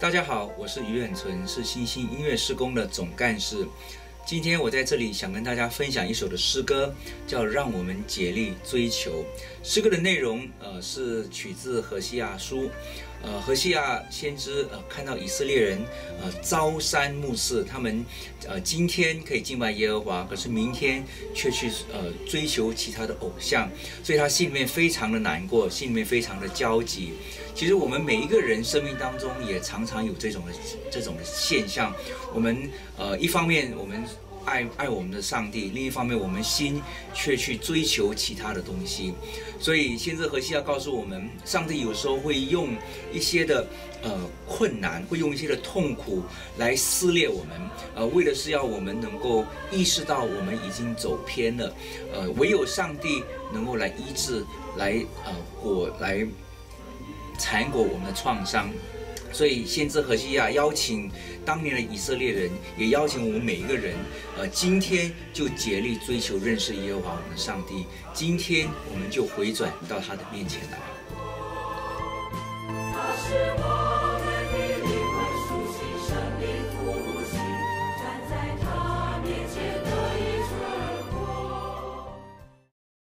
大家好，我是于远存，是新兴音乐事工的总干事。今天我在这里想跟大家分享一首的诗歌，叫《让我们竭力追求》。诗歌的内容是取自何西阿书。何西阿先知看到以色列人朝三暮四，他们今天可以敬拜耶和华，可是明天却去追求其他的偶像，所以他心里面非常的难过，心里面非常的焦急。其实我们每一个人生命当中也常常有这种的现象。我们一方面我们爱我们的上帝，另一方面我们心却去追求其他的东西。所以先知何西阿告诉我们，上帝有时候会用一些的困难，会用一些的痛苦来撕裂我们，为的是要我们能够意识到我们已经走偏了。唯有上帝能够来医治，来缠裹我们的创伤。所以先知何西阿邀请当年的以色列人，也邀请我们每一个人，今天就竭力追求认识耶和华我们的上帝，今天我们就回转到他的面前来。